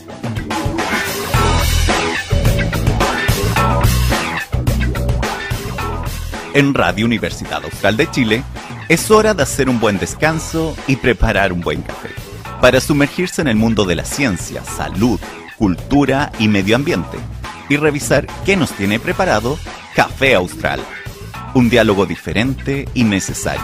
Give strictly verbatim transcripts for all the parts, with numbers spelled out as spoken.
En Radio Universidad Austral de Chile, es hora de hacer un buen descanso y preparar un buen café, para sumergirse en el mundo de la ciencia, salud, cultura y medio ambiente, y revisar qué nos tiene preparado Café Austral, un diálogo diferente y necesario.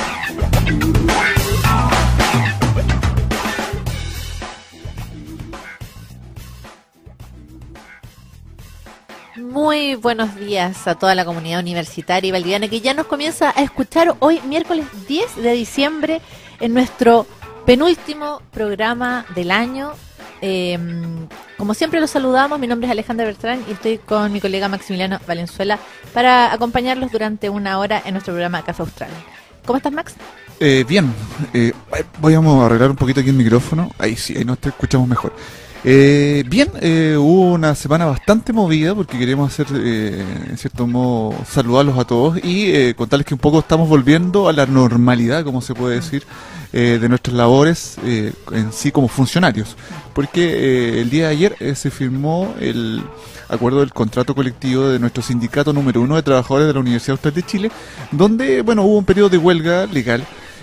Muy buenos días a toda la comunidad universitaria y valdiviana que ya nos comienza a escuchar hoy, miércoles diez de diciembre, en nuestro penúltimo programa del año. Eh, como siempre los saludamos, mi nombre es Alejandra Bertrán y estoy con mi colega Maximiliano Valenzuela para acompañarlos durante una hora en nuestro programa Café Austral. ¿Cómo estás, Max? Eh, bien, eh, voy a arreglar un poquito aquí el micrófono, ahí sí, ahí nos te escuchamos mejor. Eh, bien, eh, hubo una semana bastante movida porque queremos hacer, eh, en cierto modo, saludarlos a todos y eh, contarles que un poco estamos volviendo a la normalidad, como se puede decir, eh, de nuestras labores eh, en sí como funcionarios. Porque eh, el día de ayer eh, se firmó el acuerdo del contrato colectivo de nuestro sindicato número uno de trabajadores de la Universidad Austral de Chile, donde, bueno, hubo un periodo de huelga legal.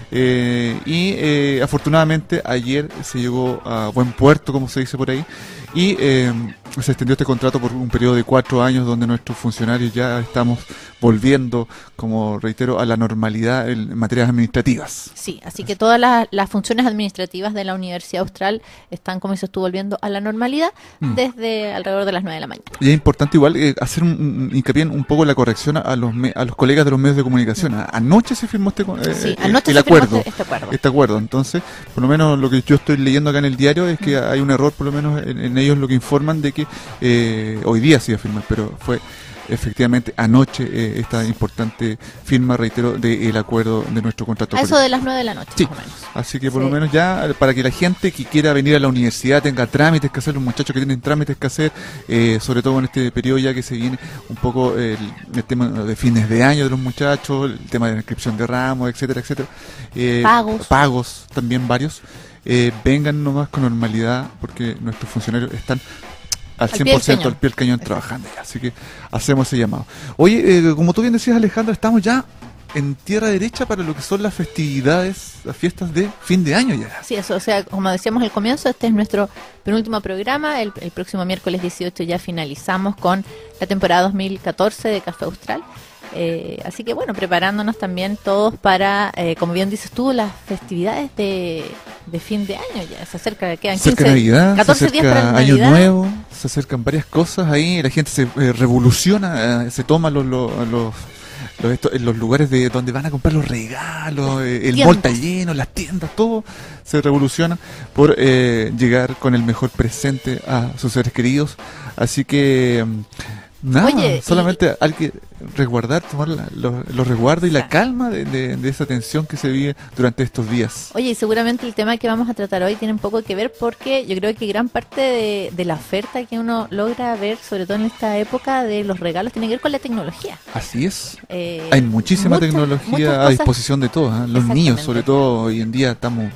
Eh, y eh, afortunadamente ayer se llegó a buen puerto, como se dice por ahí, y eh, se extendió este contrato por un periodo de cuatro años donde nuestros funcionarios ya estamos volviendo, como reitero, a la normalidad en materias administrativas. Sí, así que todas las, las funciones administrativas de la Universidad Austral están, como dices tú, volviendo a la normalidad mm. desde alrededor de las nueve de la mañana. Y es importante igual eh, hacer un, un hincapié en un poco la corrección a los me, a los colegas de los medios de comunicación. Mm. Anoche se firmó este, eh, sí, anoche el se acuerdo, firmó este, este acuerdo. Este acuerdo. Entonces, por lo menos lo que yo estoy leyendo acá en el diario es que mm. hay un error, por lo menos en, en ellos lo que informan de que eh, hoy día se iba a firmar, pero fue efectivamente anoche eh, esta importante firma, reitero, del acuerdo de nuestro contrato. A eso de las nueve de la noche, sí, más o menos. Así que por sí. lo menos ya, para que la gente que quiera venir a la universidad tenga trámites que hacer, los muchachos que tienen trámites que hacer, eh, sobre todo en este periodo ya que se viene un poco el, el tema de fines de año de los muchachos, el tema de la inscripción de ramos, etcétera, etcétera. Eh, pagos. Pagos también varios. Eh, vengan nomás con normalidad porque nuestros funcionarios están al cien por ciento al pie del cañón trabajando ya, así que hacemos ese llamado. Oye, eh, como tú bien decías, Alejandra, estamos ya en tierra derecha para lo que son las festividades, las fiestas de fin de año ya. Sí, eso, o sea, como decíamos al comienzo, este es nuestro penúltimo programa, el, el próximo miércoles dieciocho ya finalizamos con la temporada dos mil catorce de Café Austral. Eh, así que bueno, preparándonos también todos para, eh, como bien dices tú, las festividades de, de fin de año. Ya se acerca, quedan se acerca quince, Navidad, catorce se acerca días para Año Navidad. Nuevo, se acercan varias cosas ahí, la gente se eh, revoluciona, eh, se toma los, los, los, los, esto, en los lugares de donde van a comprar los regalos, eh, el mall está lleno, las tiendas, todo se revoluciona por eh, llegar con el mejor presente a sus seres queridos. Así que nada, Oye, solamente y... hay que resguardar, tomar la, los, los resguardos y la calma de, de, de esa tensión que se vive durante estos días. Oye, y seguramente el tema que vamos a tratar hoy tiene un poco que ver porque yo creo que gran parte de, de la oferta que uno logra ver, sobre todo en esta época de los regalos, tiene que ver con la tecnología. Así es. Eh, hay muchísima muchas, tecnología muchas a disposición de todos, ¿eh? Los niños, sobre todo, hoy en día estamos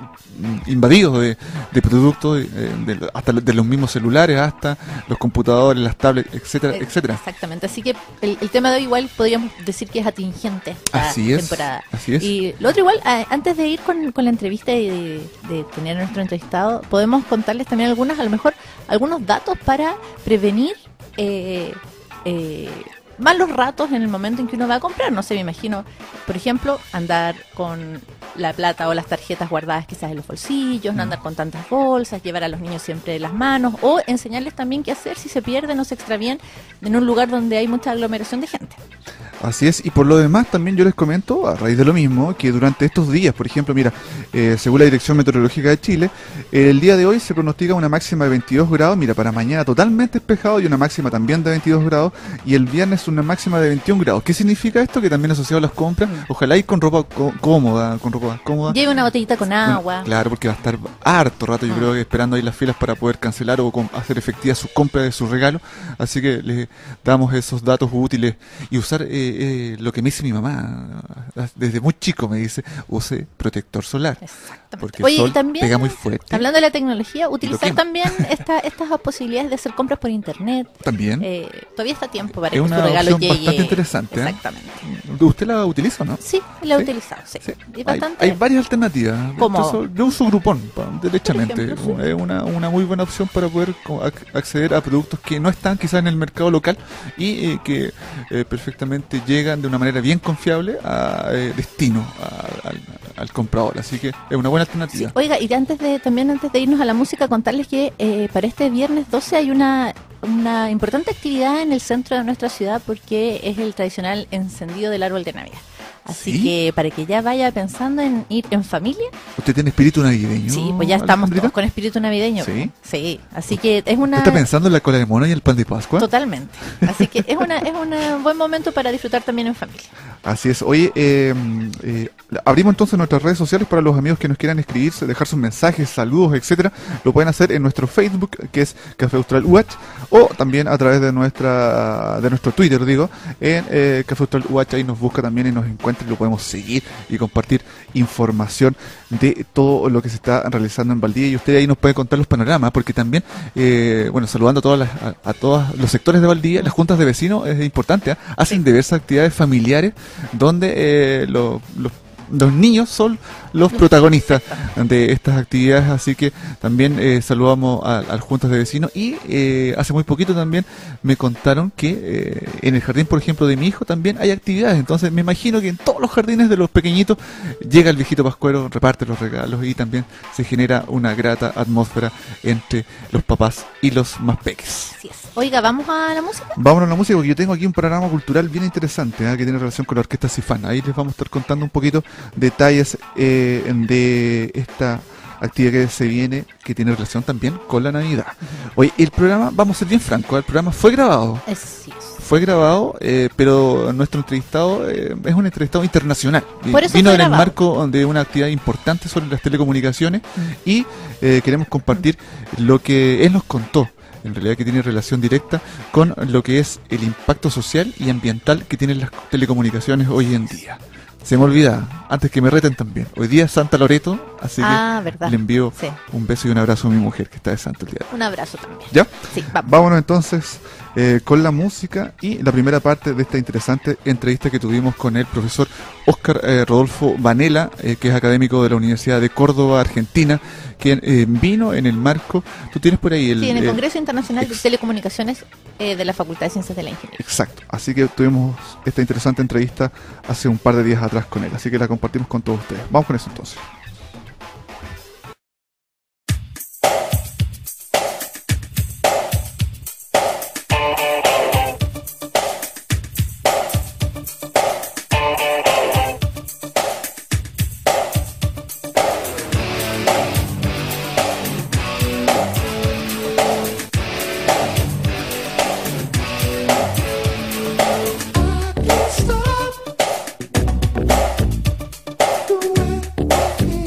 invadidos de, de productos, de, de, hasta de los mismos celulares, hasta los computadores, las tablets, etcétera, etcétera. Exactamente, así que el, el tema de hoy igual podríamos decir que es atingente esta así es, temporada. Así es. Y lo otro igual, a, antes de ir con, con la entrevista y de, de tener a nuestro entrevistado, podemos contarles también algunas, a lo mejor, algunos datos para prevenir eh, eh, malos ratos en el momento en que uno va a comprar. No sé, me imagino, por ejemplo, andar con la plata o las tarjetas guardadas quizás en los bolsillos, no andar con tantas bolsas, llevar a los niños siempre las manos, o enseñarles también qué hacer si se pierden o se extravían en un lugar donde hay mucha aglomeración de gente. Así es, y por lo demás también yo les comento, a raíz de lo mismo, que durante estos días, por ejemplo, mira, eh, según la Dirección Meteorológica de Chile, eh, el día de hoy se pronostica una máxima de veintidós grados, mira, para mañana totalmente despejado y una máxima también de veintidós grados, y el viernes una máxima de veintiún grados. ¿Qué significa esto? Que también asociado a las compras, ojalá ir con ropa cómoda, con ropa cómoda. Lleve una botellita con agua. Bueno, claro, porque va a estar harto rato, yo ah. creo que esperando ahí las filas para poder cancelar o com- hacer efectiva su compra de su regalo, así que les damos esos datos útiles y usar eh, eh, lo que me dice mi mamá. Desde muy chico me dice, use protector solar. Exactamente. Porque Oye, el sol y también, pega muy fuerte. hablando de la tecnología, utilizar quema. también esta, estas posibilidades de hacer compras por internet. También. Eh, todavía está a tiempo para Es que una su regalo opción llegue. bastante interesante, ¿eh? Exactamente. ¿Usted la utiliza o no? Sí, la he ¿Sí? utilizado, sí. Sí. Y Hay, bastante. hay varias alternativas. ¿Cómo? Entonces, yo uso Groupon, pa- derechamente. Por ejemplo, sí. Es una, una muy buena opción para poder co- ac- acceder a productos que no están quizás en el mercado local y eh, que eh, perfectamente llegan de una manera bien confiable a eh, destino a- al, al comprador. Así que es una buena Sí, alternativa. oiga, y antes de también antes de irnos a la música, contarles que eh, para este viernes doce hay una, una importante actividad en el centro de nuestra ciudad porque es el tradicional encendido del árbol de Navidad. Así ¿Sí? que para que ya vaya pensando en ir en familia, ¿Usted tiene espíritu navideño? sí, pues ya estamos Alejandrita? todos con espíritu navideño. ¿Sí? Sí, así que es una... ¿Usted está pensando en la cola de mono y el pan de Pascua? Totalmente. Así que es una es un buen momento para disfrutar también en familia. Así es. Oye, eh, eh, abrimos entonces nuestras redes sociales para los amigos que nos quieran escribirse, dejar sus mensajes, saludos, etcétera. Lo pueden hacer en nuestro Facebook, que es Café Austral U H, o también a través de nuestra de nuestro Twitter, digo, en eh, Café Austral U H. Ahí nos busca también y nos encuentra y lo podemos seguir y compartir información de todo lo que se está realizando en Valdivia. Y usted ahí nos puede contar los panoramas, porque también, eh, bueno, saludando a todas las, a, a todos los sectores de Valdivia, las juntas de vecinos es importante, ¿eh? Hacen diversas actividades familiares donde eh, lo- los los niños son los protagonistas de estas actividades, así que también eh, saludamos a, a las juntas de vecinos y eh, hace muy poquito también me contaron que eh, en el jardín, por ejemplo, de mi hijo también hay actividades, entonces me imagino que en todos los jardines de los pequeñitos llega el viejito pascuero, reparte los regalos y también se genera una grata atmósfera entre los papás y los más peques. Así es. Oiga, ¿vamos a la música? Vámonos a la música porque yo tengo aquí un programa cultural bien interesante, ¿eh? Que tiene relación con la Orquesta Cifán. Ahí les vamos a estar contando un poquito detalles eh, de esta actividad que se viene, que tiene relación también con la Navidad. Oye, el programa, vamos a ser bien francos, el programa fue grabado, Es, sí, es. fue grabado, eh, pero nuestro entrevistado eh, es un entrevistado internacional. Por eso Vino fue en el grabado. marco de una actividad importante sobre las telecomunicaciones y eh, queremos compartir lo que él nos contó, en realidad que tiene relación directa con lo que es el impacto social y ambiental que tienen las telecomunicaciones hoy en día. Se me olvida, antes que me reten también, hoy día es Santa Loreto, así Ah, que verdad. le envío Sí. un beso y un abrazo a mi mujer que está de santo el día de hoy. Un abrazo también. ¿Ya? Sí, vamos. Vámonos entonces eh, con la música y la primera parte de esta interesante entrevista que tuvimos con el profesor Óscar eh, Rodolfo Vanela, eh, que es académico de la Universidad de Córdoba, Argentina, quien eh, vino en el marco, tú tienes por ahí el... Sí, en el eh, Congreso Internacional de ex- Telecomunicaciones eh, de la Facultad de Ciencias de la Ingeniería. Exacto, así que tuvimos esta interesante entrevista hace un par de días atrás con él, así que la compartimos con todos ustedes. Vamos con eso entonces. Stop the way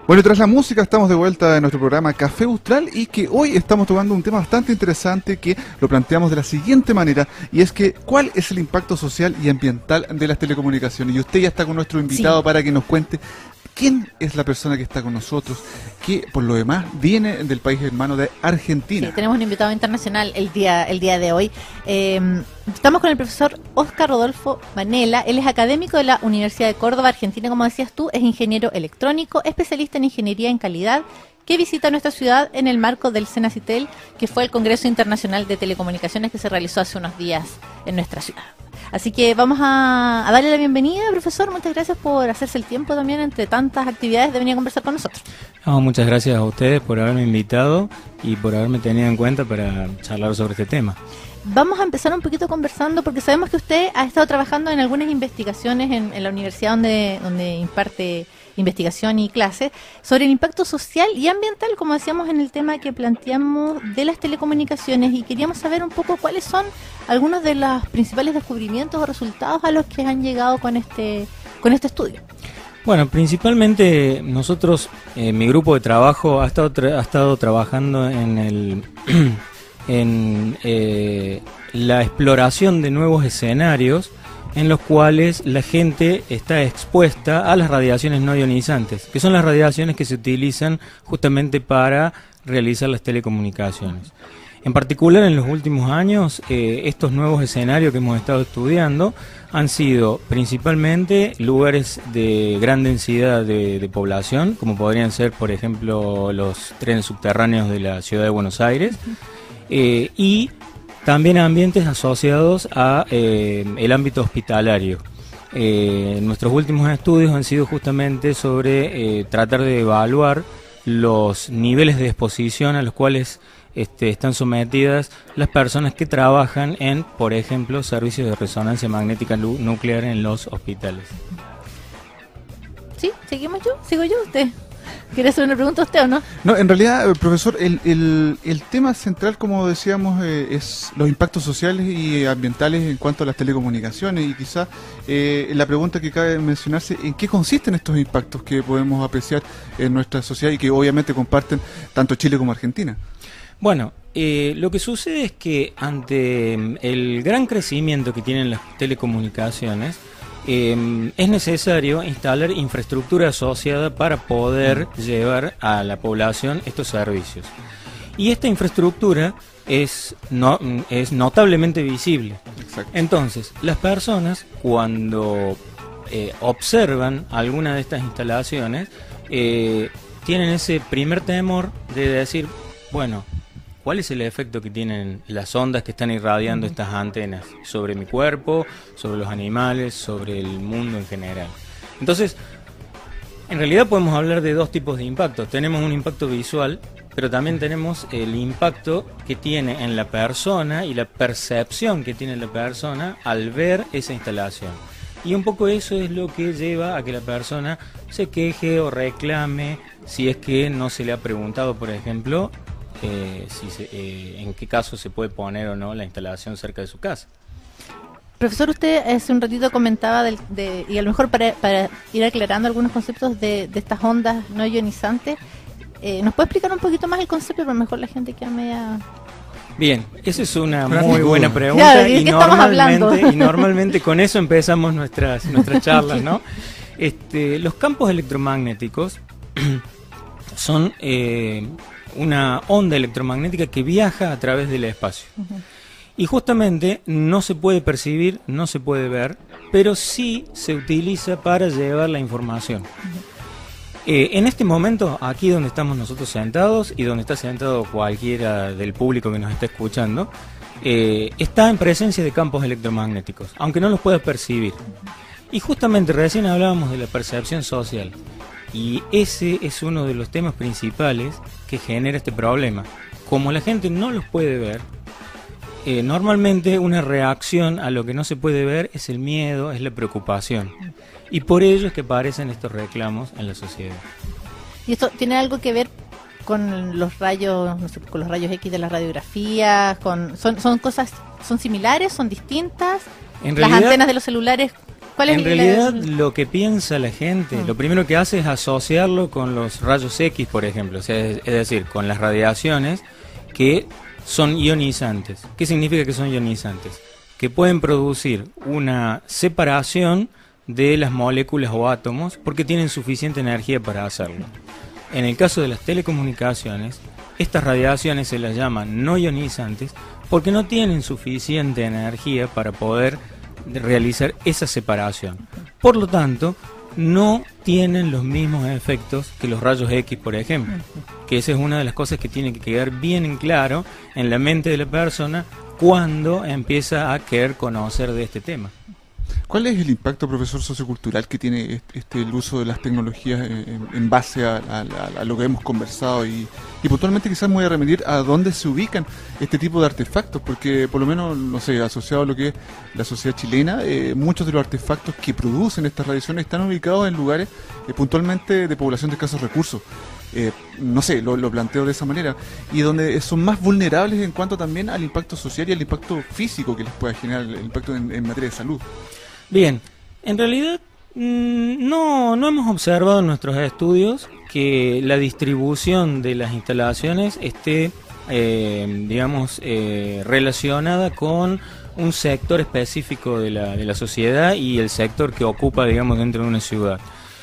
Bueno, tras la música estamos de vuelta en nuestro programa Café Austral y que hoy estamos tomando un tema bastante interesante que lo planteamos de la siguiente manera, y es que ¿cuál es el impacto social y ambiental de las telecomunicaciones? Y usted ya está con nuestro invitado sí. para que nos cuente quién es la persona que está con nosotros, que por lo demás viene del país hermano de Argentina. Sí, tenemos un invitado internacional el día, el día de hoy. Eh, estamos con el profesor Óscar Rodolfo Manela. Él es académico de la Universidad de Córdoba, Argentina, como decías tú, es ingeniero electrónico, especialista en ingeniería en calidad, que visita nuestra ciudad en el marco del Cenacitel, que fue el Congreso Internacional de Telecomunicaciones que se realizó hace unos días en nuestra ciudad. Así que vamos a, a darle la bienvenida, profesor. Muchas gracias por hacerse el tiempo también entre tantas actividades de venir a conversar con nosotros. No, muchas gracias a ustedes por haberme invitado y por haberme tenido en cuenta para charlar sobre este tema. Vamos a empezar un poquito conversando porque sabemos que usted ha estado trabajando en algunas investigaciones en, en la universidad donde, donde imparte investigación y clases sobre el impacto social y ambiental, como decíamos en el tema que planteamos de las telecomunicaciones, y queríamos saber un poco cuáles son algunos de los principales descubrimientos o resultados a los que han llegado con este, con este estudio. Bueno, principalmente nosotros, eh, mi grupo de trabajo ha estado, tra- ha estado trabajando en el en eh, la exploración de nuevos escenarios en los cuales la gente está expuesta a las radiaciones no ionizantes, que son las radiaciones que se utilizan justamente para realizar las telecomunicaciones. En particular, en los últimos años, eh, estos nuevos escenarios que hemos estado estudiando han sido principalmente lugares de gran densidad de, de población, como podrían ser, por ejemplo, los trenes subterráneos de la ciudad de Buenos Aires, eh, y también ambientes asociados a eh, el ámbito hospitalario. Eh, nuestros últimos estudios han sido justamente sobre eh, tratar de evaluar los niveles de exposición a los cuales este, están sometidas las personas que trabajan en, por ejemplo, servicios de resonancia magnética nuclear en los hospitales. ¿Sí? ¿Seguimos yo? ¿Sigo yo usted? ¿Quiere hacer una pregunta a usted o no? No, en realidad, profesor, el, el, el tema central, como decíamos, eh, es los impactos sociales y ambientales en cuanto a las telecomunicaciones, y quizás eh, la pregunta que cabe mencionarse, ¿en qué consisten estos impactos que podemos apreciar en nuestra sociedad y que obviamente comparten tanto Chile como Argentina? Bueno, eh, lo que sucede es que ante el gran crecimiento que tienen las telecomunicaciones, Eh, es necesario instalar infraestructura asociada para poder llevar a la población estos servicios. Y esta infraestructura es, no, es notablemente visible. Exacto. Entonces, las personas cuando eh, observan alguna de estas instalaciones, eh, tienen ese primer temor de decir, bueno, ¿cuál es el efecto que tienen las ondas que están irradiando estas antenas sobre mi cuerpo, sobre los animales, sobre el mundo en general? Entonces, en realidad podemos hablar de dos tipos de impactos. Tenemos un impacto visual, pero también tenemos el impacto que tiene en la persona y la percepción que tiene la persona al ver esa instalación. Y un poco eso es lo que lleva a que la persona se queje o reclame si es que no se le ha preguntado, por ejemplo, Eh, si se, eh, en qué caso se puede poner o no la instalación cerca de su casa. Profesor, usted hace un ratito comentaba, del, de, y a lo mejor para, para ir aclarando algunos conceptos de, de estas ondas no ionizantes, eh, ¿nos puede explicar un poquito más el concepto? Pero mejor la gente queda media... Bien, esa es una muy buena pregunta. Claro, y, normalmente, y normalmente con eso empezamos nuestras, nuestras charlas, ¿no? Este, los campos electromagnéticos son... Eh, una onda electromagnética que viaja a través del espacio. Uh-huh. Y justamente no se puede percibir, no se puede ver, pero sí se utiliza para llevar la información. Uh-huh. Eh, en este momento, aquí donde estamos nosotros sentados y donde está sentado cualquiera del público que nos está escuchando, eh, está en presencia de campos electromagnéticos, aunque no los puedas percibir. Uh-huh. Y justamente recién hablábamos de la percepción social. Y ese es uno de los temas principales que genera este problema. Como la gente no los puede ver, eh, normalmente una reacción a lo que no se puede ver es el miedo, es la preocupación. Y por ello es que aparecen estos reclamos en la sociedad. ¿Y esto tiene algo que ver con los rayos, no sé, con los rayos X de las radiografías? Con, son, son cosas, son similares, son distintas. En las realidad, antenas de los celulares ¿Cuál es En la- realidad lo que piensa la gente, Mm. lo primero que hace es asociarlo con los rayos X, por ejemplo, o sea, es, es decir, con las radiaciones que son ionizantes. ¿Qué significa que son ionizantes? Que pueden producir una separación de las moléculas o átomos porque tienen suficiente energía para hacerlo. En el caso de las telecomunicaciones, estas radiaciones se las llaman no ionizantes porque no tienen suficiente energía para poder realizar esa separación. Por lo tanto, no tienen los mismos efectos que los rayos X, por ejemplo. Que esa es una de las cosas que tiene que quedar bien en claro en la mente de la persona cuando empieza a querer conocer de este tema. ¿Cuál es el impacto, profesor, sociocultural que tiene este, este, el uso de las tecnologías en, en base a, a- a- a lo que hemos conversado? Y, y puntualmente quizás me voy a remitir a dónde se ubican este tipo de artefactos, porque por lo menos, no sé, asociado a lo que es la sociedad chilena, eh, muchos de los artefactos que producen estas radiaciones están ubicados en lugares eh, puntualmente de población de escasos recursos. Eh, no sé, lo, lo planteo de esa manera, y donde son más vulnerables en cuanto también al impacto social y al impacto físico que les pueda generar, el impacto en, en materia de salud. Bien, en realidad mm, no, no hemos observado en nuestros estudios que la distribución de las instalaciones esté, eh, digamos, eh, relacionada con un sector específico de la, de la sociedad y el sector que ocupa, digamos, dentro de una ciudad.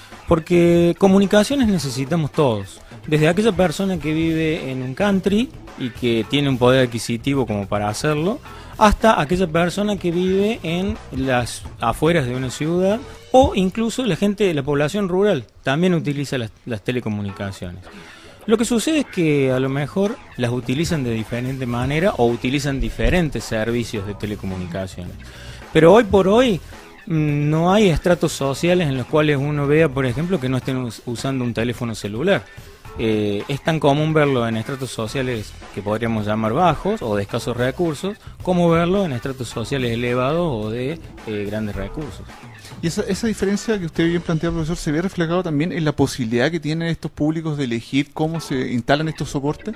Porque comunicaciones necesitamos todos. Desde aquella persona que vive en un country y que tiene un poder adquisitivo como para hacerlo, hasta aquella persona que vive en las afueras de una ciudad, o incluso la gente de la población rural también utiliza las, las telecomunicaciones. Lo que sucede es que a lo mejor las utilizan de diferente manera o utilizan diferentes servicios de telecomunicaciones. Pero hoy por hoy mm, no hay estratos sociales en los cuales uno vea, por ejemplo, que no estén us- usando un teléfono celular. Eh, es tan común verlo en estratos sociales que podríamos llamar bajos o de escasos recursos, como verlo en estratos sociales elevados o de eh, grandes recursos. Y esa, esa diferencia que usted bien plantea, profesor, ¿se ve reflejado también en la posibilidad que tienen estos públicos de elegir cómo se instalan estos soportes?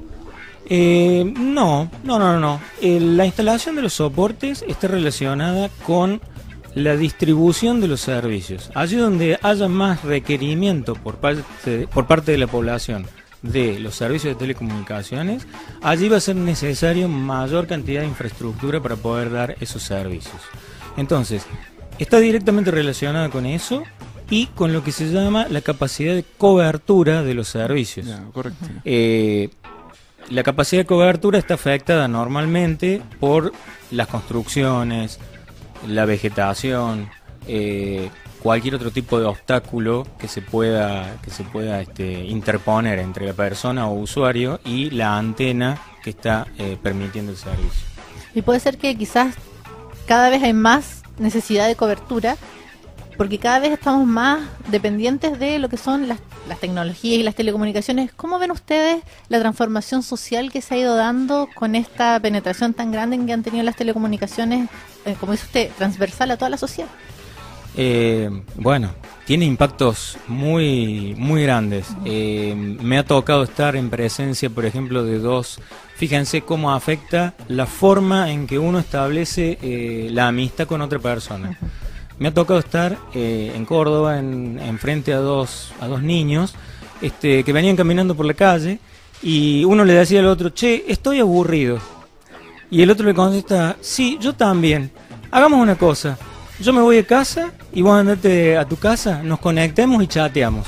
Eh, no, no, no, no. no. Eh, la instalación de los soportes está relacionada con la distribución de los servicios. Allí donde haya más requerimiento por parte, por parte de la población de los servicios de telecomunicaciones, allí va a ser necesario mayor cantidad de infraestructura para poder dar esos servicios. Entonces, está directamente relacionada con eso y con lo que se llama la capacidad de cobertura de los servicios. Ya, correcto. Eh, la capacidad de cobertura está afectada normalmente por las construcciones, la vegetación, eh, cualquier otro tipo de obstáculo que se pueda que se pueda este, interponer entre la persona o usuario y la antena que está eh, permitiendo el servicio. Y puede ser que quizás cada vez hay más necesidad de cobertura, porque cada vez estamos más dependientes de lo que son las, las tecnologías y las telecomunicaciones. ¿Cómo ven ustedes la transformación social que se ha ido dando con esta penetración tan grande en que han tenido las telecomunicaciones, eh, como dice usted, transversal a toda la sociedad? Eh, bueno, tiene impactos muy muy grandes. Eh, me ha tocado estar en presencia, por ejemplo, de dos. Fíjense cómo afecta la forma en que uno establece eh, la amistad con otra persona. Me ha tocado estar eh, en Córdoba, en, en frente a dos a dos niños este, que venían caminando por la calle y uno le decía al otro, che, estoy aburrido. Y el otro le contesta, sí, yo también. Hagamos una cosa. Yo me voy a casa y vos andate a tu casa, nos conectemos y chateamos.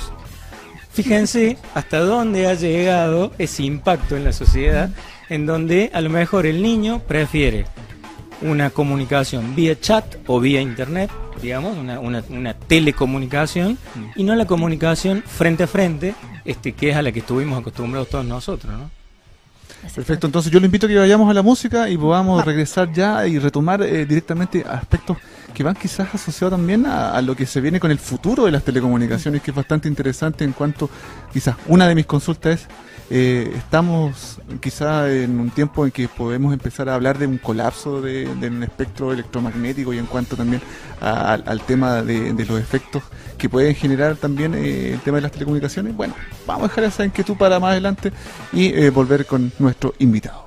Fíjense hasta dónde ha llegado ese impacto en la sociedad, en donde a lo mejor el niño prefiere una comunicación vía chat o vía internet, digamos, una, una, una telecomunicación, y no la comunicación frente a frente, este, que es a la que estuvimos acostumbrados todos nosotros, ¿no? Perfecto, entonces yo le invito a que vayamos a la música y podamos Va. regresar ya y retomar eh, directamente aspectos que van quizás asociados también a, a lo que se viene con el futuro de las telecomunicaciones, que es bastante interesante en cuanto, quizás una de mis consultas es, eh, estamos quizás en un tiempo en que podemos empezar a hablar de un colapso de, de un espectro electromagnético y en cuanto también a- al, al tema de, de los efectos que pueden generar también eh, el tema de las telecomunicaciones. Bueno, vamos a dejar esa inquietud para más adelante y eh, volver con nuestro invitado.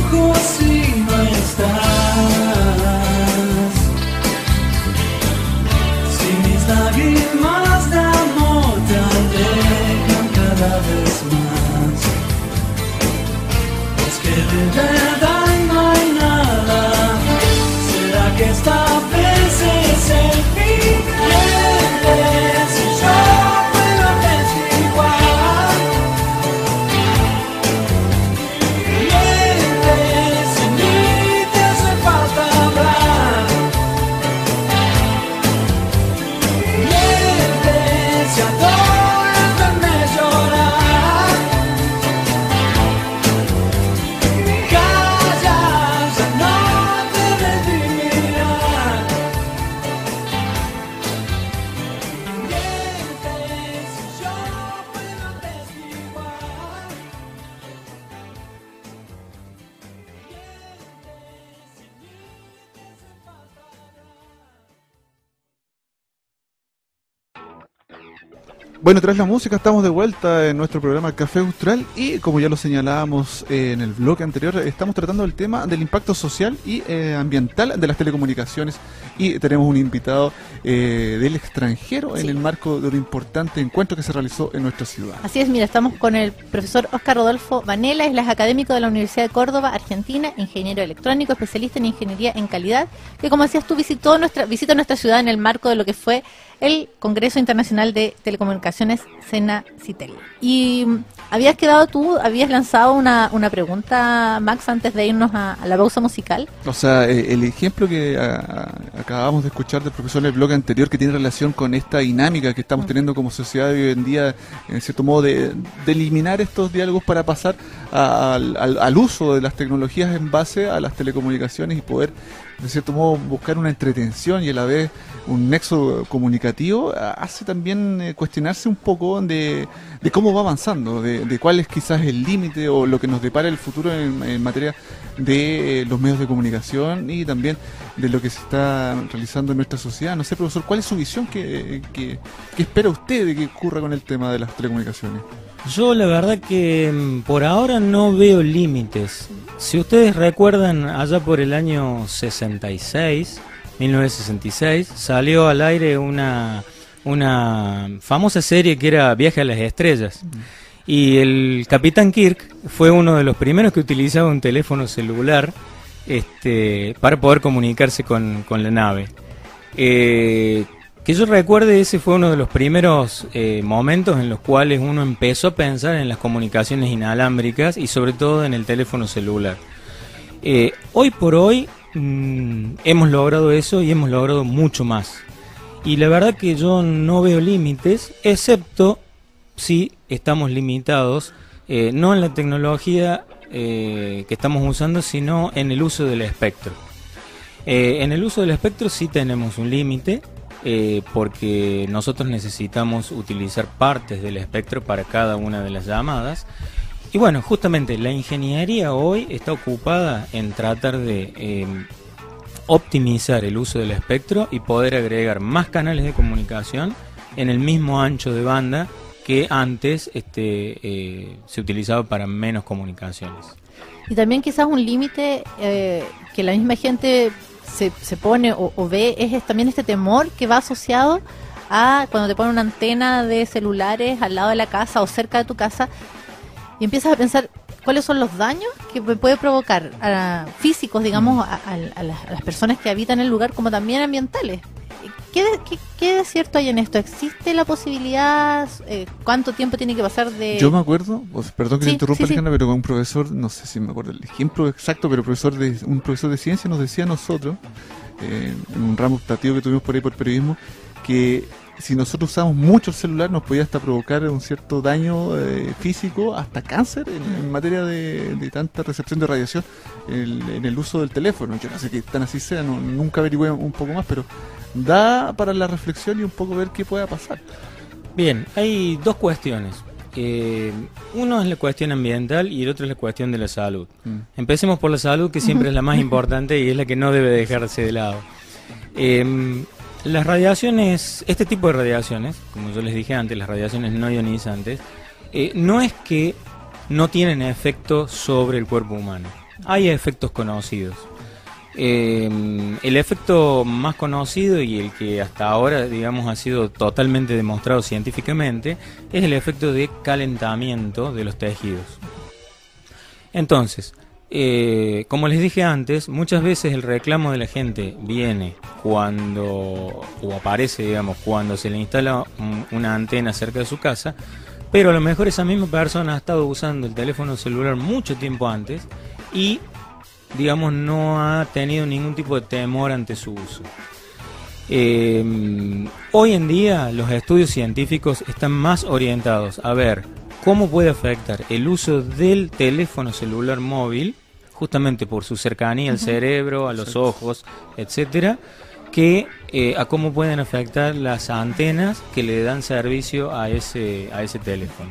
dibujo si no estás. Si mis lágrimas de amor te alejan cada vez más, es que de verdad no hay nada. ¿Será que esta vez es el final? Si yo puedo desigual, mientes, sin mí te hace falta hablar. Mientes y adoras verme llorar. Callas, ya no te redimirás. Mientes y yo puedo desigual. Bueno, tras la música estamos de vuelta en nuestro programa Café Austral y como ya lo señalábamos eh, en el bloque anterior, estamos tratando el tema del impacto social y eh, ambiental de las telecomunicaciones y tenemos un invitado eh, del extranjero Sí. en el marco de un importante encuentro que se realizó en nuestra ciudad. Así es, mira, estamos con el profesor Oscar Rodolfo Vanela, es académico de la Universidad de Córdoba, Argentina, ingeniero electrónico, especialista en ingeniería en calidad, que como decías tú visitó nuestra, visita nuestra ciudad en el marco de lo que fue el Congreso Internacional de Telecomunicaciones SENA-CITEL. Y mm, habías quedado tú, habías lanzado una, una pregunta, Max, antes de irnos a, a la pausa musical. O sea, eh, el ejemplo que a- a- acabamos de escuchar del profesor en el bloque anterior que tiene relación con esta dinámica que estamos teniendo como sociedad hoy en día, en cierto modo, de, de eliminar estos diálogos para pasar a- al, al- al uso de las tecnologías en base a las telecomunicaciones y poder, de cierto modo, buscar una entretención y a la vez un nexo comunicativo, a- hace también eh, cuestionarse un poco de, de cómo va avanzando, de, de cuál es quizás el límite o lo que nos depara el futuro en, en materia de eh, los medios de comunicación y también de lo que se está realizando en nuestra sociedad. No sé, profesor, ¿cuál es su visión? ¿Qué, qué, qué espera usted de que ocurra con el tema de las telecomunicaciones? Yo la verdad que mm, por ahora no veo límites. Si ustedes recuerdan, allá por el año sesenta y seis, mil novecientos sesenta y seis, salió al aire una, una famosa serie que era Viaje a las Estrellas. Y el Capitán Kirk fue uno de los primeros que utilizaba un teléfono celular este, para poder comunicarse con, con la nave. Eh, que yo recuerde, ese fue uno de los primeros eh, momentos en los cuales uno empezó a pensar en las comunicaciones inalámbricas y sobre todo en el teléfono celular. Eh, hoy por hoy mm, hemos logrado eso y hemos logrado mucho más. Y la verdad que yo no veo límites, excepto si estamos limitados, eh, no en la tecnología eh, que estamos usando, sino en el uso del espectro. Eh, en el uso del espectro sí tenemos un límite, eh, porque nosotros necesitamos utilizar partes del espectro para cada una de las llamadas. Y bueno, justamente la ingeniería hoy está ocupada en tratar de eh, optimizar el uso del espectro y poder agregar más canales de comunicación en el mismo ancho de banda que antes este, eh, se utilizaba para menos comunicaciones. Y también quizás un límite eh, que la misma gente se, se pone o, o ve es, es también este temor que va asociado a cuando te ponen una antena de celulares al lado de la casa o cerca de tu casa y empiezas a pensar cuáles son los daños que puede provocar a físicos, digamos, a, a, a, las, a las personas que habitan el lugar, como también ambientales. ¿Qué de, qué, qué de cierto hay en esto? ¿Existe la posibilidad? Eh, ¿Cuánto tiempo tiene que pasar de...? Yo me acuerdo, pues, perdón que Sí, te interrumpa, sí, sí. Alejandra, pero con un profesor, no sé si me acuerdo el ejemplo exacto, pero profesor de, un profesor de ciencia nos decía a nosotros, eh, en un ramo optativo que tuvimos por ahí por periodismo, que si nosotros usamos mucho el celular nos podía hasta provocar un cierto daño eh, físico, hasta cáncer en, en materia de, de tanta recepción de radiación el- en el uso del teléfono. Yo no sé qué tan así sea, no- nunca averigüé un poco más, pero da para la reflexión y un poco ver qué pueda pasar. Bien, hay dos cuestiones. Eh, uno es la cuestión ambiental y el otro es la cuestión de la salud. Mm. Empecemos por la salud, que siempre es la más importante y es la que no debe dejarse de lado. Eh, las radiaciones, este tipo de radiaciones, como yo les dije antes, las radiaciones no ionizantes, eh, no es que no tienen efecto sobre el cuerpo humano. hay efectos conocidos. Eh, el efecto más conocido y el que hasta ahora, digamos, ha sido totalmente demostrado científicamente es el efecto de calentamiento de los tejidos. Entonces, eh, como les dije antes, muchas veces el reclamo de la gente viene cuando, o aparece, digamos, cuando se le instala un, una antena cerca de su casa, pero a lo mejor esa misma persona ha estado usando el teléfono celular mucho tiempo antes y, digamos, no ha tenido ningún tipo de temor ante su uso. Eh, hoy en día los estudios científicos están más orientados a ver cómo puede afectar el uso del teléfono celular móvil, justamente por su cercanía al cerebro, a los ojos, etcétera, que eh, a cómo pueden afectar las antenas que le dan servicio a ese, a ese teléfono.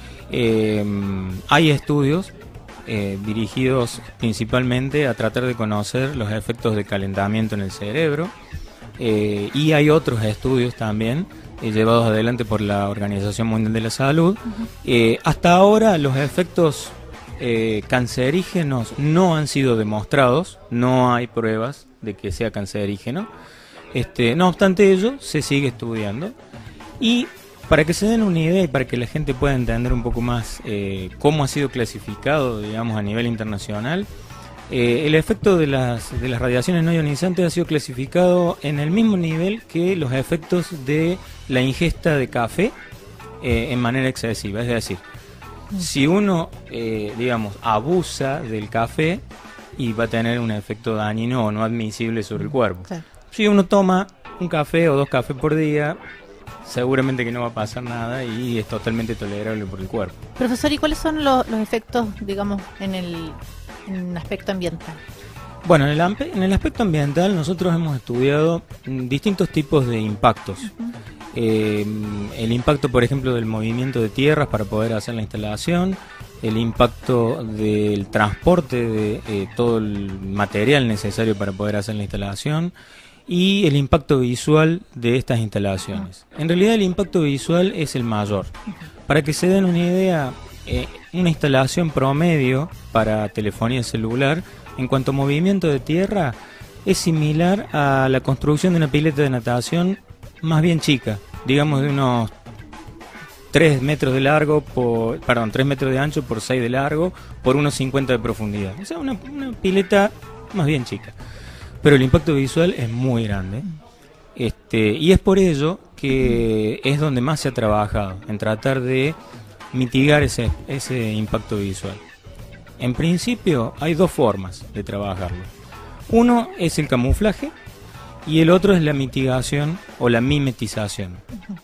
Eh, hay estudios Eh, dirigidos principalmente a tratar de conocer los efectos de calentamiento en el cerebro, eh, y hay otros estudios también eh, llevados adelante por la Organización Mundial de la Salud. Uh-huh. eh, hasta ahora los efectos eh, cancerígenos no han sido demostrados, no hay pruebas de que sea cancerígeno. Este, no obstante ello, se sigue estudiando. Y para que se den una idea y para que la gente pueda entender un poco más eh, cómo ha sido clasificado, digamos, a nivel internacional, eh, el efecto de las, de las radiaciones no ionizantes ha sido clasificado en el mismo nivel que los efectos de la ingesta de café eh, en manera excesiva. Es decir, si uno, eh, digamos, abusa del café, y va a tener un efecto dañino o no admisible sobre el cuerpo. Claro. Si uno toma un café o dos cafés por día, seguramente que no va a pasar nada y es totalmente tolerable por el cuerpo. Profesor, ¿y cuáles son los, los efectos, digamos, en el, en el aspecto ambiental? Bueno, en el, ampe- en el aspecto ambiental nosotros hemos estudiado distintos tipos de impactos. Uh-huh. Eh, el impacto, por ejemplo, del movimiento de tierras para poder hacer la instalación, el impacto del transporte de eh, todo el material necesario para poder hacer la instalación, y el impacto visual de estas instalaciones. En realidad el impacto visual es el mayor. Para que se den una idea, eh, una instalación promedio para telefonía celular, en cuanto a movimiento de tierra, es similar a la construcción de una pileta de natación más bien chica, digamos de unos tres metros de largo, por, perdón, tres metros de ancho por seis de largo, por unos cincuenta de profundidad. O sea, una, una pileta más bien chica. Pero el impacto visual es muy grande. Este, y es por ello que es donde más se ha trabajado, en tratar de mitigar ese, ese impacto visual. En principio hay dos formas de trabajarlo. Uno es el camuflaje y el otro es la mitigación o la mimetización.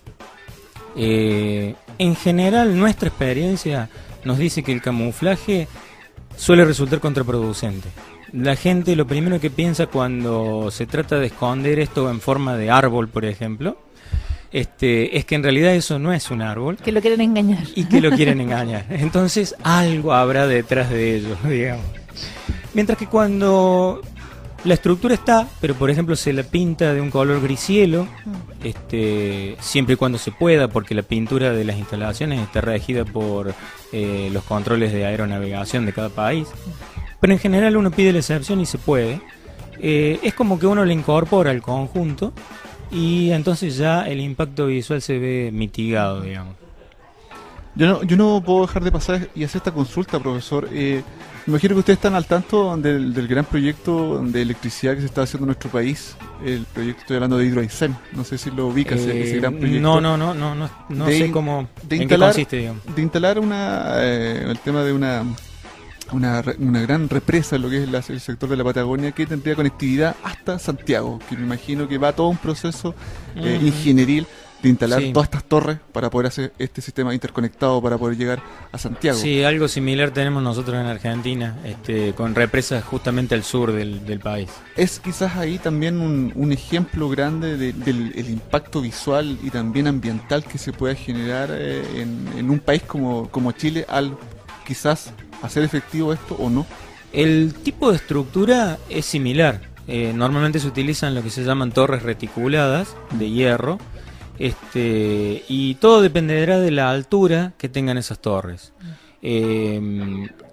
Eh, en general nuestra experiencia nos dice que el camuflaje suele resultar contraproducente. La gente lo primero que piensa cuando se trata de esconder esto en forma de árbol, por ejemplo, este, es que en realidad eso no es un árbol. Que lo quieren engañar. Y que lo quieren engañar. Entonces algo habrá detrás de ello, digamos. Mientras que cuando la estructura está, pero por ejemplo se la pinta de un color gris cielo, este, siempre y cuando se pueda, porque la pintura de las instalaciones está regida por eh, los controles de aeronavegación de cada país. Pero en general uno pide la excepción y se puede. Eh, es como que uno le incorpora al conjunto y entonces ya el impacto visual se ve mitigado, digamos. Yo no, yo no puedo dejar de pasar y hacer esta consulta, profesor. Eh, me imagino que ustedes están al tanto del, del gran proyecto de electricidad que se está haciendo en nuestro país. El proyecto, estoy hablando de Hidroaicén. No sé si lo ubicas, eh, ese gran proyecto. No, no, no, no, no, no de, sé cómo, de en instalar, qué consiste, digamos. De instalar una, eh, el tema de una... Una, una gran represa en lo que es la, el sector de la Patagonia, que tendría conectividad hasta Santiago, que me imagino que va todo un proceso eh, uh-huh. ingenieril de instalar sí. todas estas torres para poder hacer este sistema interconectado para poder llegar a Santiago. Sí, algo similar tenemos nosotros en Argentina, este, con represas justamente al sur del, del país. Es quizás ahí también un, un ejemplo grande de, del el impacto visual y también ambiental que se puede generar eh, en, en un país como, como Chile al quizás hacer efectivo esto o no. El tipo de estructura es similar. Eh, normalmente se utilizan lo que se llaman torres reticuladas de hierro, este, y todo dependerá de la altura que tengan esas torres. Eh,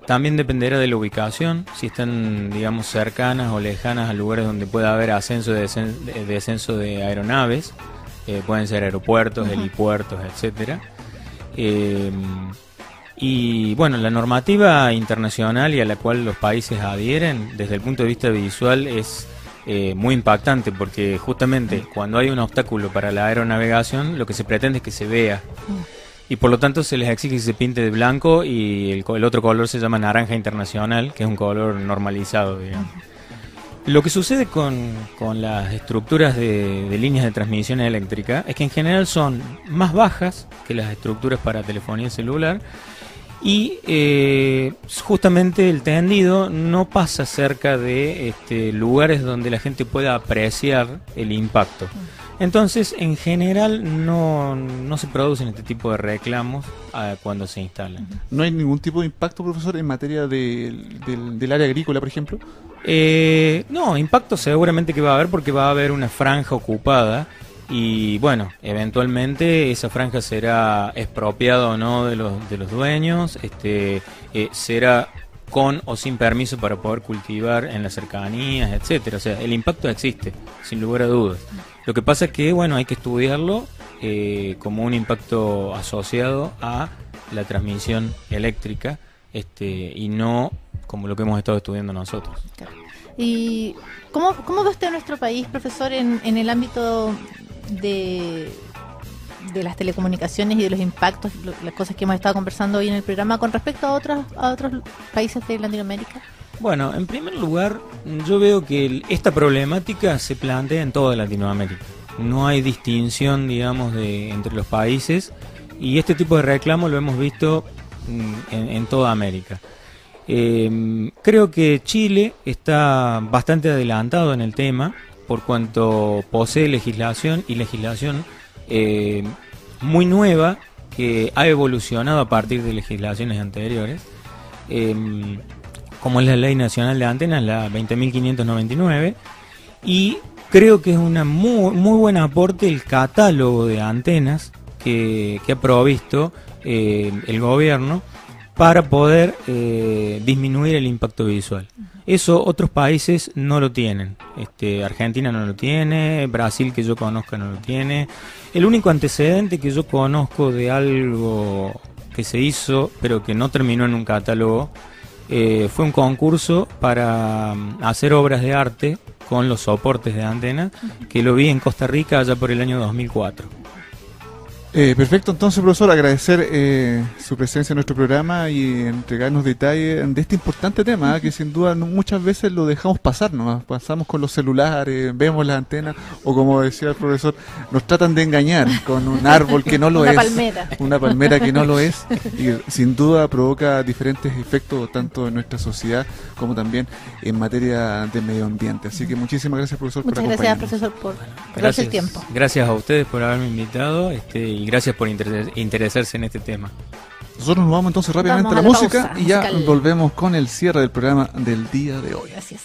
también dependerá de la ubicación, si están, digamos, cercanas o lejanas a lugares donde pueda haber ascenso de descenso de, descenso de aeronaves, eh, pueden ser aeropuertos, uh-huh. helipuertos, etcétera. Eh, y bueno, la normativa internacional y a la cual los países adhieren, desde el punto de vista visual, es eh, muy impactante, porque justamente cuando hay un obstáculo para la aeronavegación, lo que se pretende es que se vea. Y por lo tanto se les exige que se pinte de blanco, y el, el otro color se llama naranja internacional, que es un color normalizado, digamos. Lo que sucede con, con las estructuras de, de líneas de transmisión eléctrica es que en general son más bajas que las estructuras para telefonía celular, y eh, justamente el tendido no pasa cerca de este, lugares donde la gente pueda apreciar el impacto. Entonces, en general, no, no se producen este tipo de reclamos uh, cuando se instalan. ¿No hay ningún tipo de impacto, profesor, en materia de, del, del área agrícola, por ejemplo? Eh, no, impacto seguramente que va a haber, porque va a haber una franja ocupada y, bueno, eventualmente esa franja será expropiada o no de los, de los dueños, este, eh, será con o sin permiso para poder cultivar en las cercanías, etcétera. O sea, el impacto existe, sin lugar a dudas. Lo que pasa es que, bueno, hay que estudiarlo eh, como un impacto asociado a la transmisión eléctrica, este, y no como lo que hemos estado estudiando nosotros. ¿Y cómo, cómo ve usted nuestro país, profesor, en, en el ámbito de, de las telecomunicaciones y de los impactos, lo, las cosas que hemos estado conversando hoy en el programa, con respecto a otros, a otros países de Latinoamérica? Bueno, en primer lugar, yo veo que el, esta problemática se plantea en toda Latinoamérica. No hay distinción, digamos, de, entre los países, y este tipo de reclamo lo hemos visto en, en toda América. Eh, creo que Chile está bastante adelantado en el tema, por cuanto posee legislación, y legislación eh, muy nueva, que ha evolucionado a partir de legislaciones anteriores. Eh, como es la Ley Nacional de Antenas, la veinte mil quinientos noventa y nueve, y creo que es una muy, muy buen aporte el catálogo de antenas que, que ha provisto eh, el gobierno para poder eh, disminuir el impacto visual. Eso otros países no lo tienen. Este, Argentina no lo tiene, Brasil, que yo conozca, no lo tiene. El único antecedente que yo conozco de algo que se hizo, pero que no terminó en un catálogo, Eh, fue un concurso para um, hacer obras de arte con los soportes de antena, que lo vi en Costa Rica allá por el año dos mil cuatro. Eh, perfecto, entonces, profesor, agradecer eh, su presencia en nuestro programa y entregarnos detalles de este importante tema, ¿eh? Que sin duda no, muchas veces lo dejamos pasar, ¿no? Pasamos con los celulares, vemos las antenas, o como decía el profesor, nos tratan de engañar con un árbol que no lo una es, palmera. una palmera que no lo es, y sin duda provoca diferentes efectos tanto en nuestra sociedad como también en materia de medio ambiente. Así que muchísimas gracias, profesor, Muchas por gracias, acompañarnos. profesor, por, por darse Gracias, el tiempo. gracias a ustedes por haberme invitado, este, y gracias por inter- interesarse en este tema. Nosotros nos vamos entonces rápidamente Vamos a a la, la música pausa y ya musical. volvemos con el cierre del programa del día de hoy. Gracias.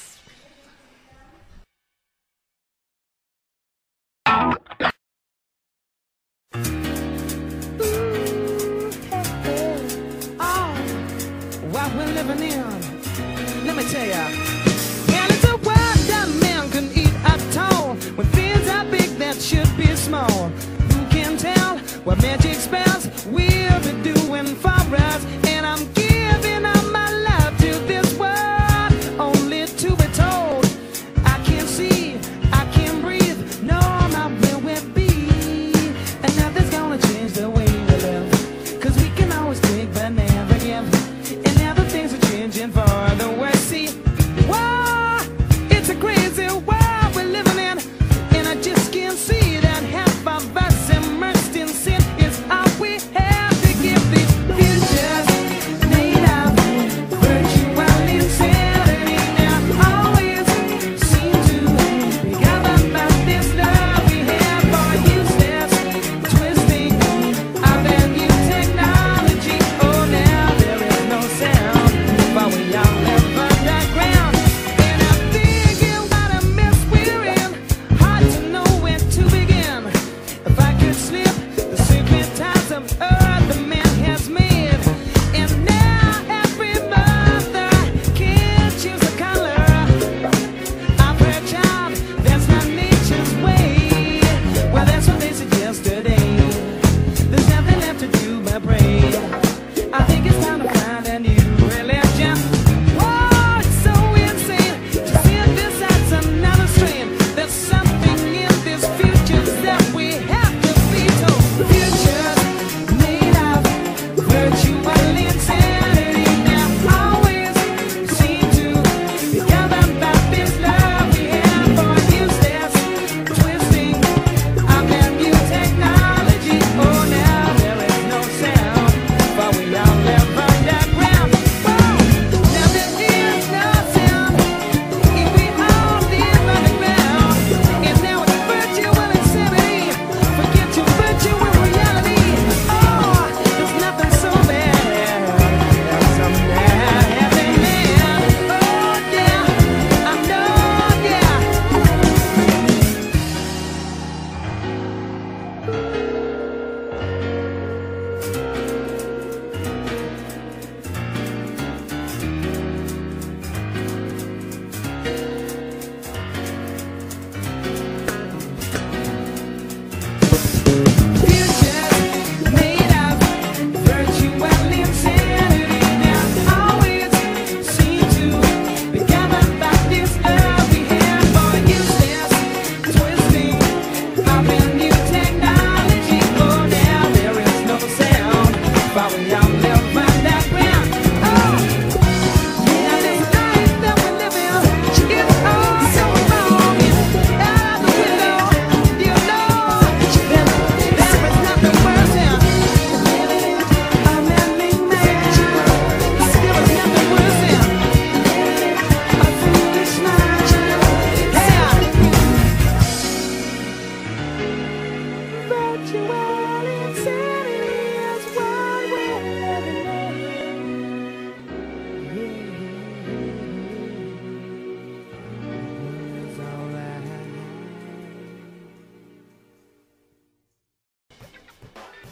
What we're living in, let me tell ya. Well, it's a world that man can eat at all. When things are big, that should be small. Who can tell what magic spells we'll be doing for us? And I'm giving up my love to this world, only to be told I can't see, I can't breathe, no, not where we'll be. And nothing's gonna change the way we live, 'cause we can always take but never give. And now the things are changing for the worse. See, whoa, it's a crazy world we're living in, and I just can't see that half of us immersed in sin is all we have to give. These futures made of virtual insanity now always seem to be governed by this love we have for useless twisting of their new technology.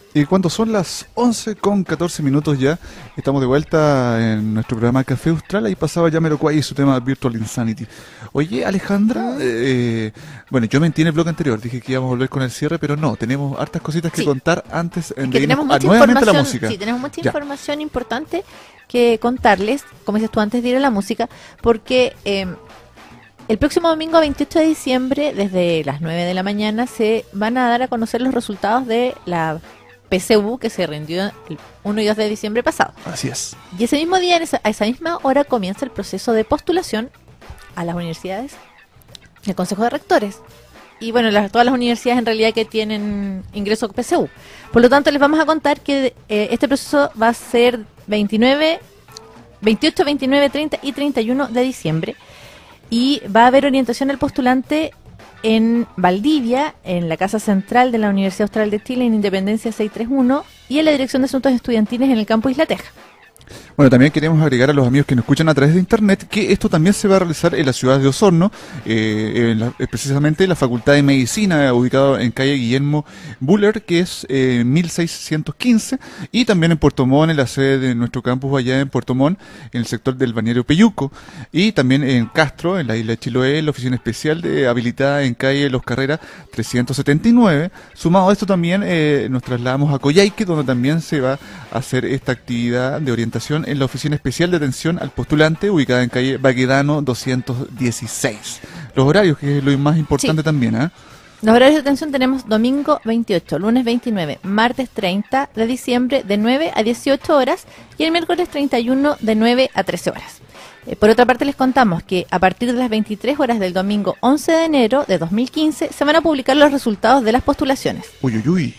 Y cuando son las once con catorce minutos ya, estamos de vuelta en nuestro programa Café Austral. Ahí pasaba Jamiroquai y su tema Virtual Insanity. Oye, Alejandra, eh, bueno, yo mentí en el bloque anterior, dije que íbamos a volver con el cierre, pero no, tenemos hartas cositas que Sí. contar antes de Es que irnos tenemos a- mucha nuevamente a la información, música. sí, tenemos mucha Ya. información importante que contarles, como dices tú, antes de ir a la música, porque eh, el próximo domingo veintiocho de diciembre, desde las nueve de la mañana, se van a dar a conocer los resultados de la P S U que se rindió el uno y dos de diciembre pasado. Así es. Y ese mismo día, en esa- a esa misma hora, comienza el proceso de postulación a las universidades, el Consejo de Rectores. Y bueno, las- todas las universidades en realidad que tienen ingreso a P S U. Por lo tanto, les vamos a contar que eh, este proceso va a ser veintinueve, veintiocho, veintinueve, treinta y treinta y uno de diciembre. Y va a haber orientación al postulante en Valdivia, en la Casa Central de la Universidad Austral de Chile, en Independencia seiscientos treinta y uno, y en la Dirección de Asuntos Estudiantiles en el campus Isla Teja. Bueno, también queremos agregar a los amigos que nos escuchan a través de internet que esto también se va a realizar en la ciudad de Osorno, eh, en la- eh, precisamente en la Facultad de Medicina, ubicado en calle Guillermo Buller, que es eh, mil seiscientos quince, y también en Puerto Montt, en la sede de nuestro campus allá en Puerto Montt, en el sector del balneario Peyuco, y también en Castro, en la isla de Chiloé, la oficina especial de habilitada en calle Los Carreras trescientos setenta y nueve. Sumado a esto también eh, nos trasladamos a Coyhaique, donde también se va a hacer esta actividad de orientación en la Oficina Especial de Atención al Postulante, ubicada en calle Baquedano doscientos dieciséis. Los horarios, que es lo más importante Sí. también, ¿ah? Los horarios de atención tenemos domingo veintiocho, lunes veintinueve, martes treinta de diciembre de nueve a dieciocho horas y el miércoles treinta y uno de nueve a trece horas. Eh, por otra parte, les contamos que a partir de las veintitrés horas del domingo once de enero de dos mil quince se van a publicar los resultados de las postulaciones. Uy, uy, uy.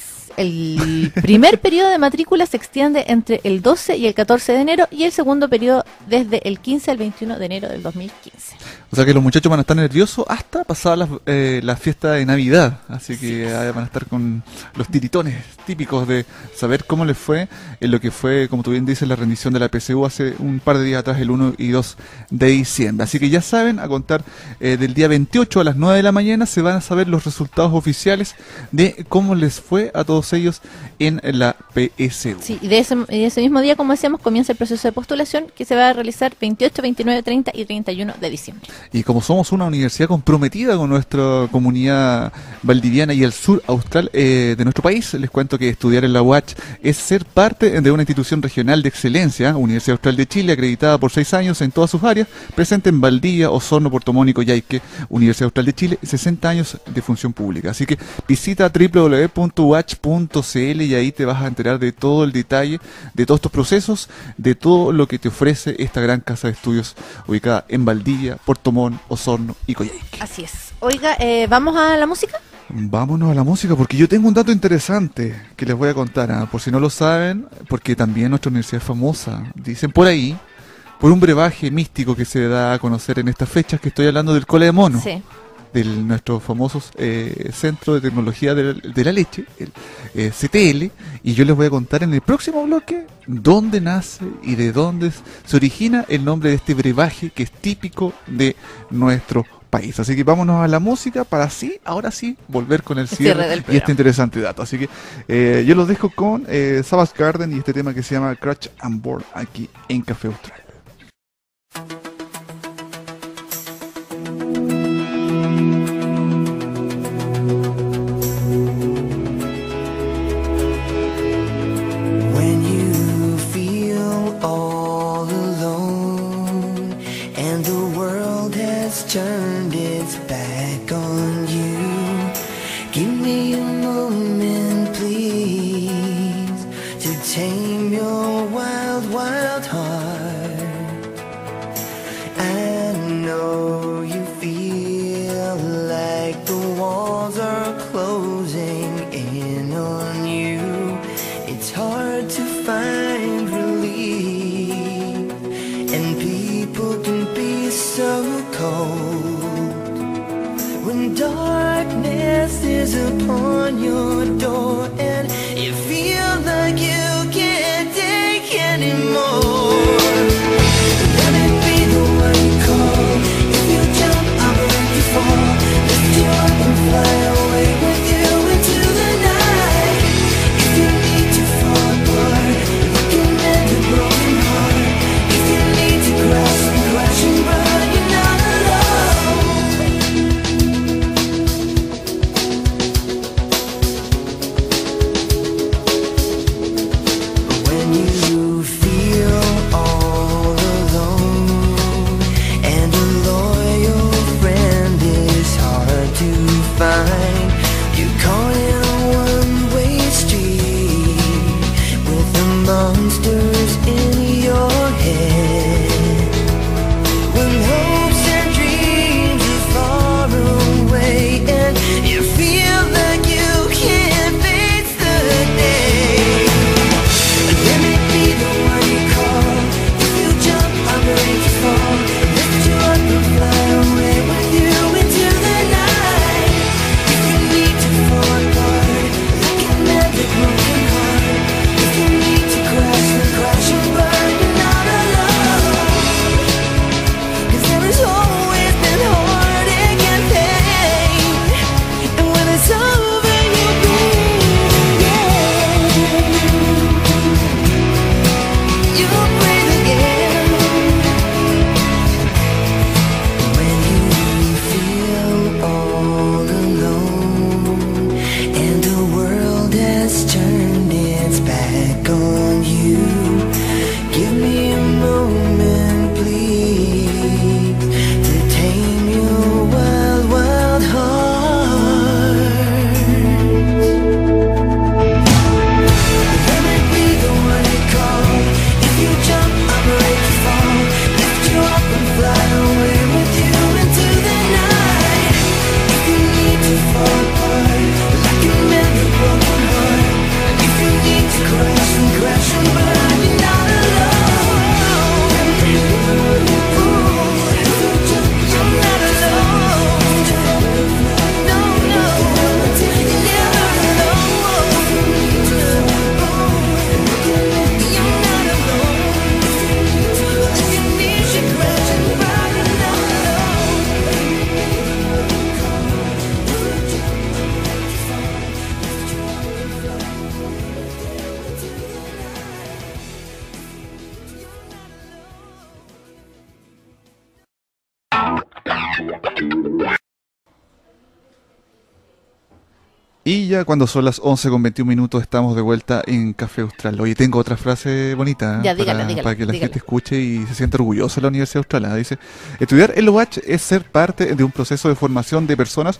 El primer periodo de matrícula se extiende entre el doce y el catorce de enero y el segundo periodo desde el quince al veintiuno de enero del dos mil quince. O sea que los muchachos van a estar nerviosos hasta pasada la, eh, la fiesta de Navidad. Así que eh, van a estar con los tiritones típicos de saber cómo les fue en lo que fue, como tú bien dices, la rendición de la P S U hace un par de días atrás, el uno y dos de diciembre. Así que ya saben, a contar eh, del día veintiocho a las nueve de la mañana se van a saber los resultados oficiales de cómo les fue a todos ellos en la P S U. Sí, y de ese, y de ese mismo día, como decíamos, comienza el proceso de postulación que se va a realizar veintiocho, veintinueve, treinta y treinta y uno de diciembre. Y como somos una universidad comprometida con nuestra comunidad valdiviana y el sur austral eh, de nuestro país, les cuento que estudiar en la U A C H es ser parte de una institución regional de excelencia, Universidad Austral de Chile, acreditada por seis años en todas sus áreas, presente en Valdivia, Osorno, Puerto Montt y Coyhaique. Universidad Austral de Chile, sesenta años de función pública. Así que visita w w w punto u a c h punto c l y ahí te vas a enterar de todo el detalle, de todos estos procesos, de todo lo que te ofrece esta gran casa de estudios ubicada en Valdivia, Puerto Montt, Osorno y Coyhaique. Así es. Oiga, eh, ¿vamos a la música? Vámonos a la música porque yo tengo un dato interesante que les voy a contar, ¿ah? Por si no lo saben, porque también nuestra universidad es famosa, dicen por ahí, por un brebaje místico que se da a conocer en estas fechas, que estoy hablando del Cola de Mono. Sí. De nuestro famoso eh, Centro de Tecnología de la, de la Leche, el eh, C T L, y yo les voy a contar en el próximo bloque dónde nace y de dónde se origina el nombre de este brebaje que es típico de nuestro país. Así que vámonos a la música para así, ahora sí, volver con el El cierre, cierre del y programa. este interesante dato. Así que eh, yo los dejo con eh, Savage Garden y este tema que se llama Crash and Burn aquí en Café Austral. When you feel all alone and the world has turned its back on you, give me a moment, please, to tame your wild, wild heart. I know you feel like the walls are closing in on you. It's hard to find relief, and people can be so cold. When darkness is upon your door and you feel like you can't take anymore, monsters in your head. When hopes and dreams are far away and you feel like you can't face the day, let me be the one you call. If you jump, I'm ready to fall. Lift you up and fly away with you into the night. If you need to fall apart like a magic broken heart, if you need to crash and crash and burn, you're not alone. 'Cause there has always been heartache and pain, and when it's over you breathe again. You breathe again. When you feel all alone and the world has turned its back on you, give me a moment, please, to tame your wild, wild heart. Let me be the one you call. If you jump, I'm ready to fall. Lift you up and fly away with you into the night. If you need to fall apart like a magic broken heart, if you need to crash and crash and burn, you're not alone. You're not alone. No, no, you're never alone. You're not alone. If you need to crash and burn, you're not Y ya cuando son las once con veintiún minutos estamos de vuelta en Café Austral. Oye, tengo otra frase bonita, ¿eh? Ya, dígala, para, dígala, para que la dígala. gente escuche y se sienta orgullosa de la Universidad Austral. ¿eh? Dice, estudiar en la U H es ser parte de un proceso de formación de personas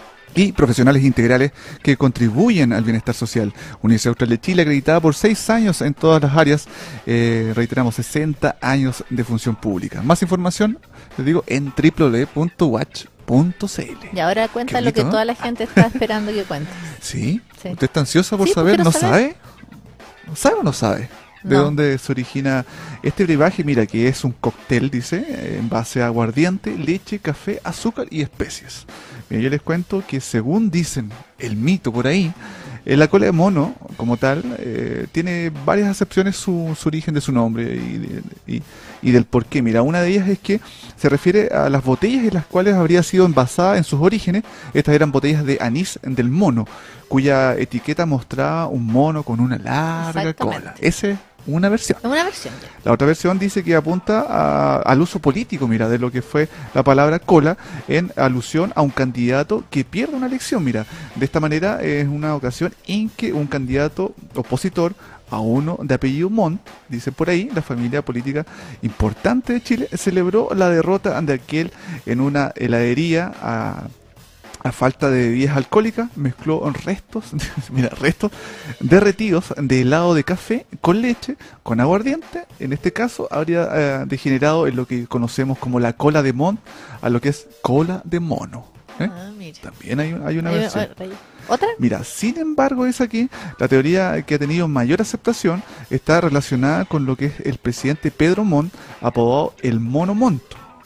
y profesionales integrales que contribuyen al bienestar social. Universidad Austral de Chile, acreditada por seis años en todas las áreas, eh, reiteramos, sesenta años de función pública. Más información, les digo, en doble u doble u doble u punto u h punto c l. Y ahora cuenta Qué lo que bonito, ¿no? toda la gente está esperando que cuentes. ¿Sí? Sí. ¿Usted está ansiosa por Sí, saber? quiero ¿No saber. sabe? ¿Sabe o no sabe? ¿De No. dónde se origina este brebaje? Mira, que es un cóctel, dice, en base a aguardiente, leche, café, azúcar y especies. Mira, yo les cuento que según dicen el mito por ahí, eh, la cola de mono, como tal, eh, tiene varias acepciones su, su origen de su nombre y, de- y, y del por qué. Mira, una de ellas es que se refiere a las botellas en las cuales habría sido envasada en sus orígenes. Estas eran botellas de anís del mono, cuya etiqueta mostraba un mono con una larga Exactamente. cola. Esa es una versión. Es una versión. ya. La otra versión dice que apunta a- al uso político, mira, de lo que fue la palabra cola en alusión a un candidato que pierde una elección, mira. De esta manera es una ocasión en que un candidato opositor a uno de apellido Montt, dice por ahí, la familia política importante de Chile, celebró la derrota de aquel en una heladería a a falta de bebidas alcohólicas, mezcló restos, mira, restos derretidos de helado de café con leche, con aguardiente. En este caso habría eh, degenerado en lo que conocemos como la cola de Montt a lo que es cola de mono. ¿eh? Ah, mira. También hay, hay una Ahí- versión. ahí- ¿Otra? Mira, sin embargo, es aquí la teoría que ha tenido mayor aceptación está relacionada con lo que es el presidente Pedro Montt, apodado el Mono Montt.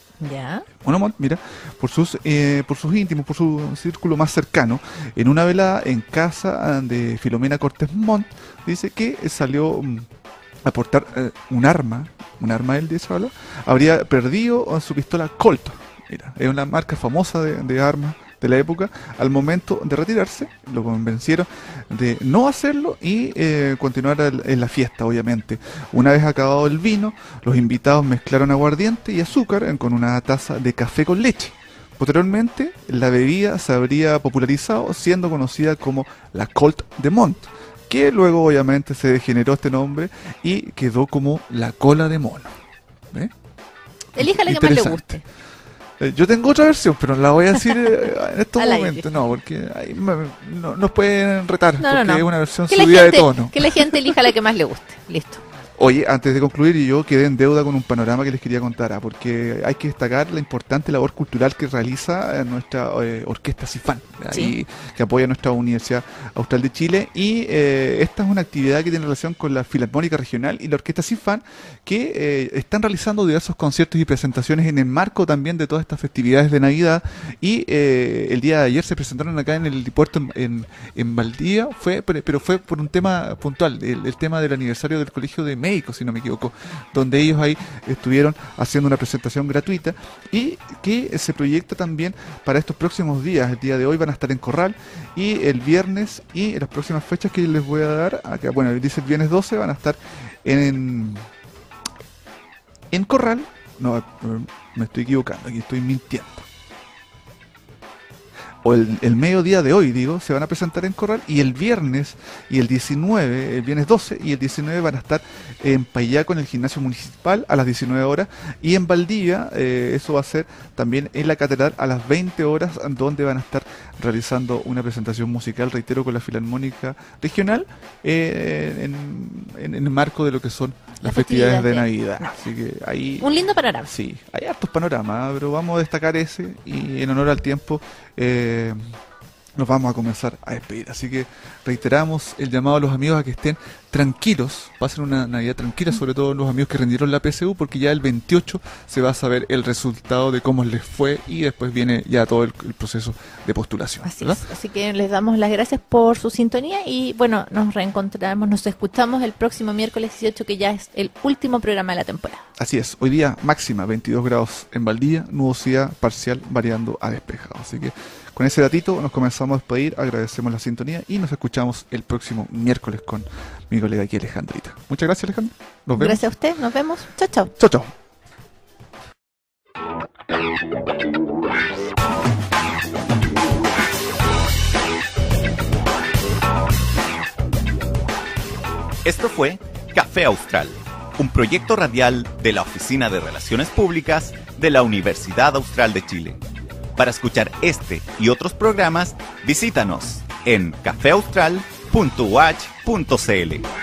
Ya. Mono Montt, mira, por sus eh, por sus íntimos, por su círculo más cercano, en una velada en casa de Filomena Cortés Montt, dice que salió mm, a portar eh, un arma, un arma él dice, ¿verdad? Habría perdido su pistola Colt, mira, es una marca famosa de, de armas de la época. Al momento de retirarse, lo convencieron de no hacerlo y eh, continuar el- en la fiesta, obviamente. Una vez acabado el vino, los invitados mezclaron aguardiente y azúcar eh, con una taza de café con leche. Posteriormente, la bebida se habría popularizado, siendo conocida como la Colt de Montt, que luego obviamente se degeneró este nombre y quedó como la cola de mono. ¿Ve? Elija la que más le Interesante. guste. Eh, Yo tengo otra versión, pero no la voy a decir eh, en estos Al aire. momentos. No, porque ahí me- no, nos pueden retar, No, no, porque no. es una versión Que la, subida de gente, tono. que la gente elija la que más le guste. Listo. Oye, antes de concluir, y yo quedé en deuda con un panorama que les quería contar, ah, porque hay que destacar la importante labor cultural que realiza eh, nuestra eh, orquesta CIFAN, Sí. y que apoya nuestra Universidad Austral de Chile, y eh, esta es una actividad que tiene relación con la Filarmónica Regional y la orquesta CIFAN, que eh, están realizando diversos conciertos y presentaciones en el marco también de todas estas festividades de Navidad, y eh, el día de ayer se presentaron acá en el puerto en, en, en Valdivia, fue, pero, pero fue por un tema puntual, el, el tema del aniversario del Colegio de Médicos, si no me equivoco, donde ellos ahí estuvieron haciendo una presentación gratuita y que se proyecta también para estos próximos días. El día de hoy van a estar en Corral y el viernes y en las próximas fechas que les voy a dar, acá, bueno, dice el viernes doce van a estar en, en Corral, no, me estoy equivocando, aquí estoy mintiendo. O el, el mediodía de hoy, digo, se van a presentar en Corral, y el viernes y el diecinueve, el viernes doce y el diecinueve van a estar en Payaco, en el gimnasio municipal, a las diecinueve horas, y en Valdivia, eh, eso va a ser también en la catedral a las veinte horas, donde van a estar realizando una presentación musical, reitero, con la Filarmónica Regional, eh, en, en, en el marco de lo que son las, Las festividades, festividades de de- Navidad. Así que ahí... Un lindo panorama. Sí, hay hartos panoramas, pero vamos a destacar ese y en honor al tiempo eh, nos vamos a comenzar a despedir. Así que reiteramos el llamado a los amigos a que estén tranquilos, pasen una Navidad tranquila, sobre todo los amigos que rindieron la P S U, porque ya el veintiocho se va a saber el resultado de cómo les fue y después viene ya todo el, el proceso de postulación. Así ¿verdad? es. Así que les damos las gracias por su sintonía y bueno, nos reencontramos, nos escuchamos el próximo miércoles dieciocho, que ya es el último programa de la temporada. Así es, hoy día máxima veintidós grados en Valdivia, nubosidad parcial variando a despejado. Así que con ese datito nos comenzamos a despedir, agradecemos la sintonía y nos escuchamos el próximo miércoles con mi colega aquí Alejandrita. Muchas gracias, Alejandra. Nos vemos. Gracias a usted, nos vemos. Chao, chao. Chao, chao. Esto fue Café Austral, un proyecto radial de la Oficina de Relaciones Públicas de la Universidad Austral de Chile. Para escuchar este y otros programas, visítanos en café austral punto u a c h punto c l.